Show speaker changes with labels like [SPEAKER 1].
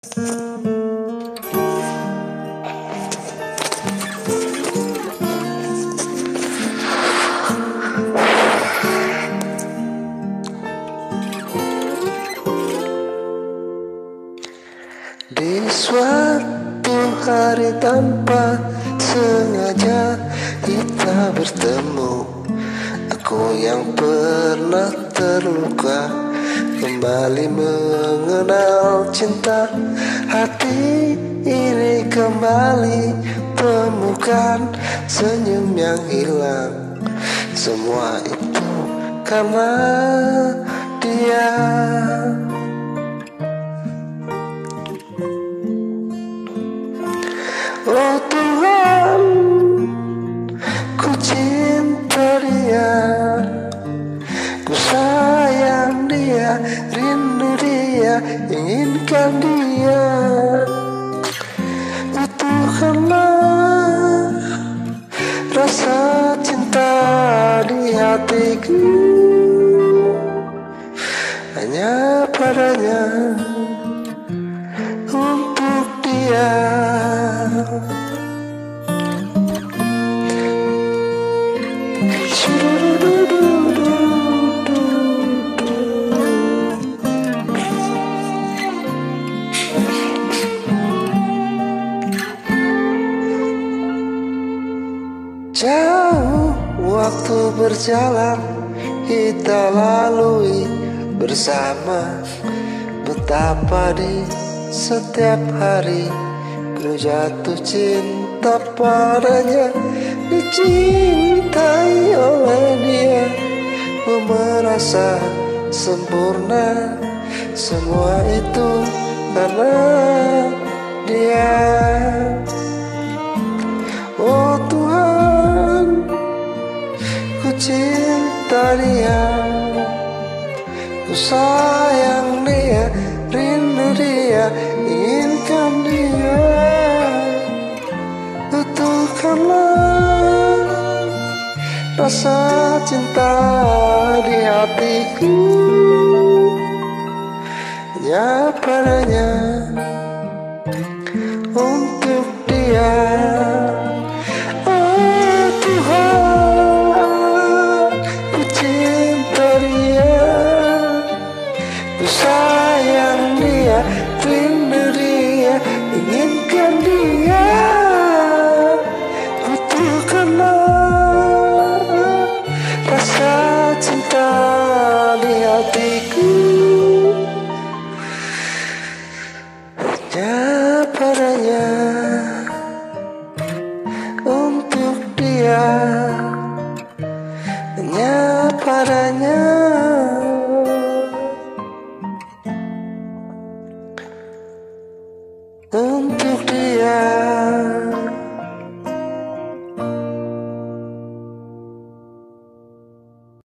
[SPEAKER 1] Di suatu hari tanpa sengaja kita bertemu. Aku yang pernah terluka kembali mengenal cinta. Hati ini kembali temukan senyum yang hilang. Semua itu karena dia. Oh Tuhan, ku cinta dia, ku sayang dia, rindu dia, inginkan dia. Itu karena rasa cinta di hatiku hanya padanya, untuk dia. Jauh waktu berjalan kita lalui bersama. Betapa di setiap hari ku jatuh cinta padanya, dicintai oleh dia. Ku merasa sempurna, semua itu karena dia. Oh Tuhan, ku cinta dia, ku sayang dia, rindu dia, inginkan dia. Tuturkanlah rasa cinta di hatiku hanya padanya, untuk dia. Oh Tuhan, ku cinta dia, ku sayang dia, rindu dia, inginkan dia. Butuhkanlah rasa cinta di hatiku hanya padanya, untuk dia, hanya padanya.